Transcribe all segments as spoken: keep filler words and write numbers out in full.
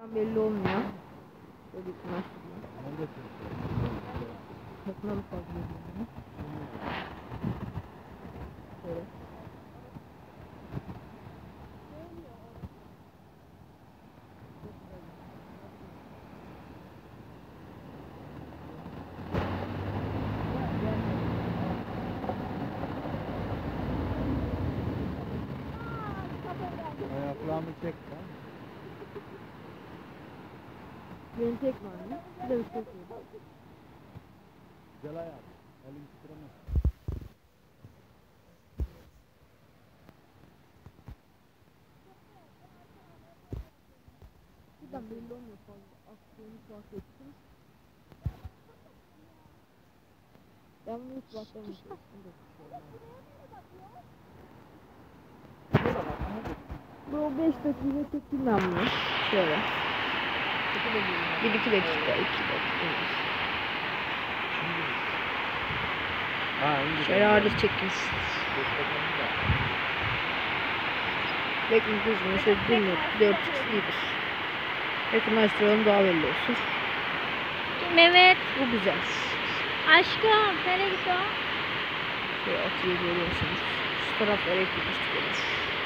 Tam belli olmuyor. Böyle yakınlaştırma. Yakına mı fazla geliyor? Şöyle. Ayaklarını çek lan. Beni çekme anne. Bir de bir şey söyle. Güzel ayak. Elini titremez. Buradan belli olmuyor fazla. Aksiyonu fark ettim. Ben bunu hiç bakmamıştım. Bu beş dakika çekeyim ben bunu. Şöyle. bir iki dakika. iki dakika. Ha, iyi. Şöyle ağırlık çekeyim. Bekleyin kızım. Şöyle dinle. dört x iyidir. Yakınlaştıralım daha belli olsun. Mehmet, Bu güzel. aşkım, nereye gidiyor? Şöyle atıyı görüyorsunuz. Şu taraflara yakınlaştırıyoruz.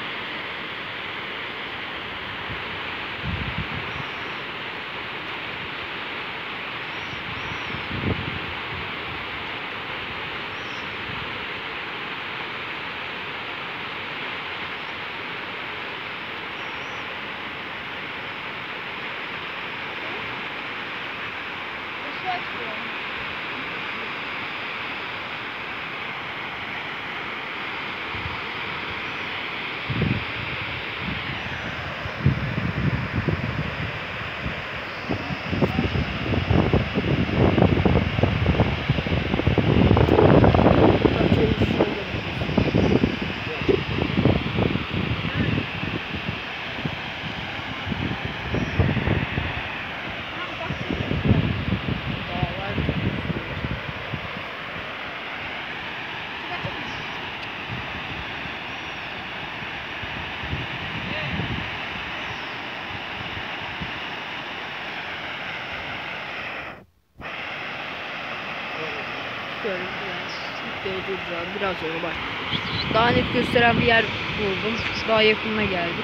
Şöyle biraz duracağım. Biraz sonra başlıyoruz. Daha net gösteren bir yer buldum. Daha yakınına geldik.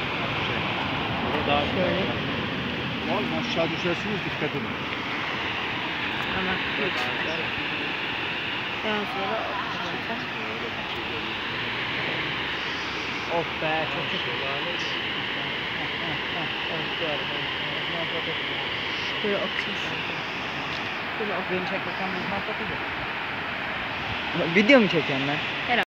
Daha Şöyle. Oğlum aşağı düşersiniz, dikkat edin. Hemen. Daha sonra Of be, çok çok. böyle atayım. Böyle atayım. Beni çekmekten ben ne yapacağım? Video mu çekiyorsun lan?